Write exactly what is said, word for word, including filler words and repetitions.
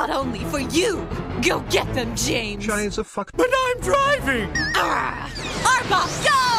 not only for you. Go get them, James. Giants of fuck. But I'm driving! Ah! Arbok, go!